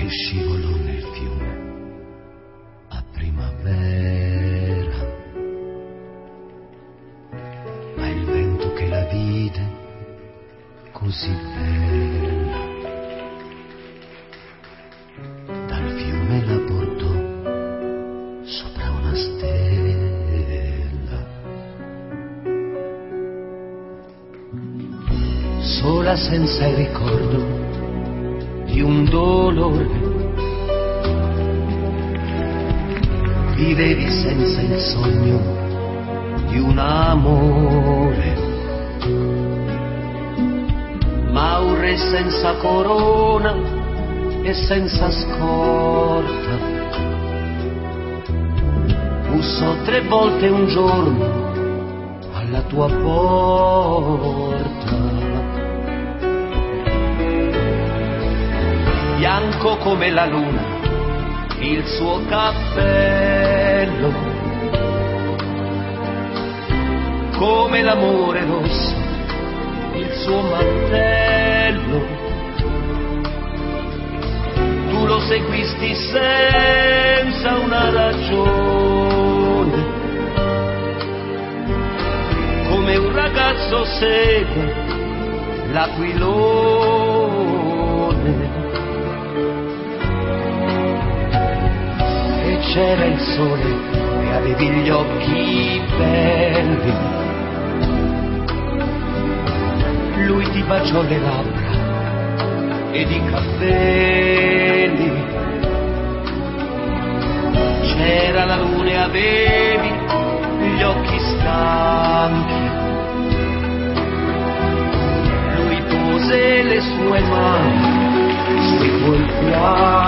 che scivolò nel fiume a primavera, ma il vento che la vide così bella dal fiume la portò sopra una stella, sola senza il ricordo di un dolore, vivevi senza il sogno di un amore, ma un re senza corona e senza scorta bussò 3 volte un giorno alla tua porta. Bianco come la luna il suo cappello, come l'amore rosso il suo mantello, tu lo seguisti senza una ragione, come un ragazzo segue l'aquilone. C'era il sole e avevi gli occhi belli, lui ti baciò le labbra ed i capelli, c'era la luna e avevi gli occhi stanchi, lui pose le sue mani sui tuoi fianchi.